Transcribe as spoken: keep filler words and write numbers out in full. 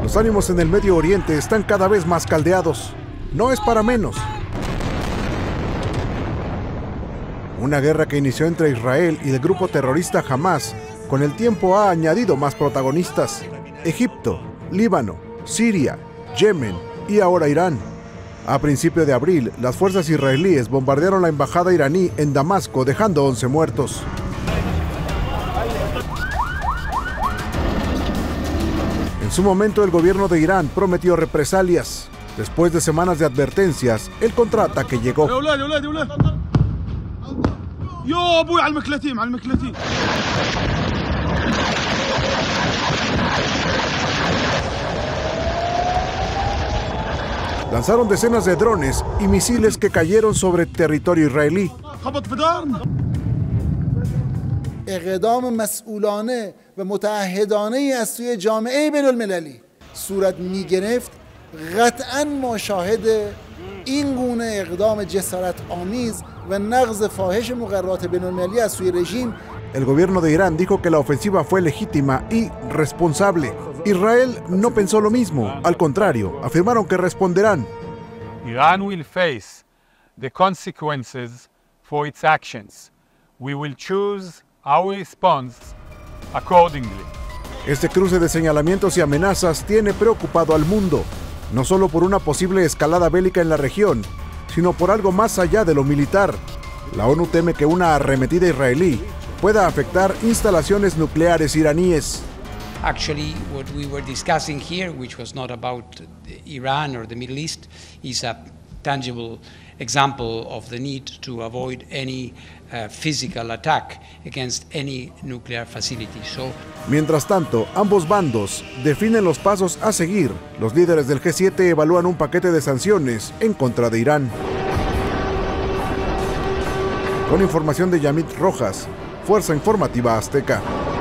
Los ánimos en el Medio Oriente están cada vez más caldeados. No es para menos. Una guerra que inició entre Israel y el grupo terrorista Hamás, con el tiempo ha añadido más protagonistas: Egipto, Líbano, Siria, Yemen y ahora Irán. A principio de abril, las fuerzas israelíes bombardearon la embajada iraní en Damasco, dejando once muertos. En su momento, el gobierno de Irán prometió represalias. Después de semanas de advertencias, el contraataque llegó. Lanzaron decenas de drones y misiles que cayeron sobre territorio israelí. اقدام مسئولانه و متعهدانه ای از سوی جامعه بین المللی صورت می گرفت، قطعاً ما شاهد این گونه اقدام جسارت آمیز و نقض فاحش مقررات بین المللی از سوی رژیم. El gobierno de Irán dijo que la ofensiva fue legítima y responsable. Israel no pensó lo mismo, al contrario, afirmaron que responderán. Iran will face the consequences for its actions. We will choose our response accordingly. Este cruce de señalamientos y amenazas tiene preocupado al mundo, no solo por una posible escalada bélica en la región, sino por algo más allá de lo militar. La ONU teme que una arremetida israelí pueda afectar instalaciones nucleares iraníes. Actually, what we were discussing here, which was not about Iran or the Middle East, is a tangible example of the need to avoid any uh, physical attack against any nuclear facility. So, mientras tanto, ambos bandos definen los pasos a seguir. Los líderes del G siete evalúan un paquete de sanciones en contra de Irán. Con información de Yamit Rojas, Fuerza Informativa Azteca.